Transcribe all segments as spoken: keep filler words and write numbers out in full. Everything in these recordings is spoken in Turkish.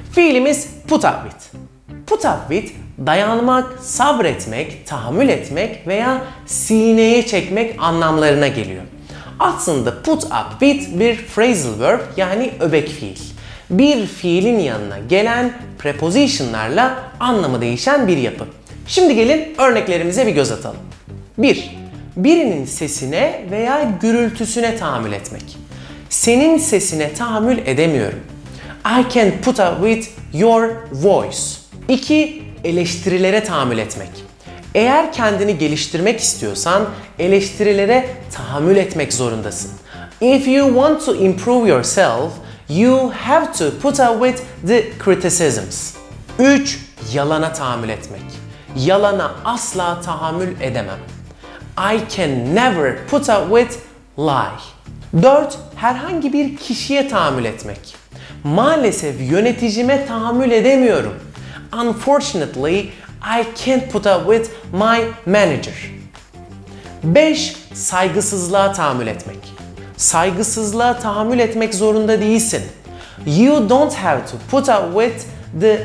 Fiilimiz put up with. Put up with, dayanmak, sabretmek, tahammül etmek veya sineye çekmek anlamlarına geliyor. Aslında put up with bir phrasal verb yani öbek fiil. Bir fiilin yanına gelen prepositionlarla anlamı değişen bir yapı. Şimdi gelin örneklerimize bir göz atalım. bir. Birinin sesine veya gürültüsüne tahammül etmek. Senin sesine tahammül edemiyorum. I can't put up with your voice. iki. Eleştirilere tahammül etmek. Eğer kendini geliştirmek istiyorsan eleştirilere tahammül etmek zorundasın. If you want to improve yourself, you have to put up with the criticisms. üç. Yalana tahammül etmek. Yalana asla tahammül edemem. I can never put up with lie. dört. Herhangi bir kişiye tahammül etmek. Maalesef yöneticime tahammül edemiyorum. Unfortunately, I can't put up with my manager. beş. Saygısızlığa tahammül etmek. Saygısızlığa tahammül etmek zorunda değilsin. You don't have to put up with the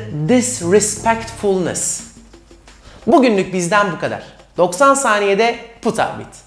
disrespectfulness. Bugünlük bizden bu kadar. doksan saniyede put up with.